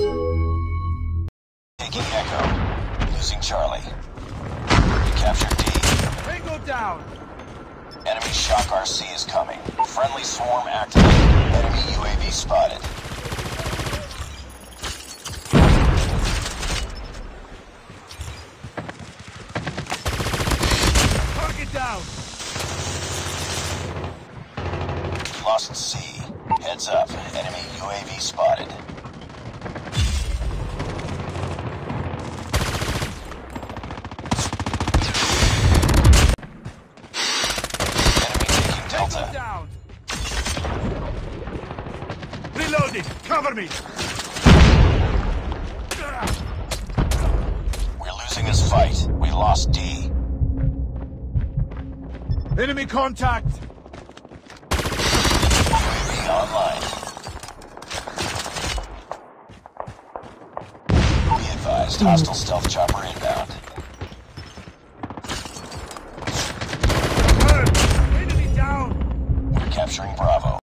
Taking Echo. Losing Charlie. We captured D. Tango down! Enemy Shock RC is coming. Friendly swarm activated. Enemy UAV spotted. Target down! Lost C. Heads up. Enemy UAV spotted. Enemy taking Tango Delta. down! Reloading! Cover me! We're losing this fight. We lost D. Enemy contact! UAV online. Be advised, hostile stealth chopper inbound. Enemy down! We're capturing Bravo.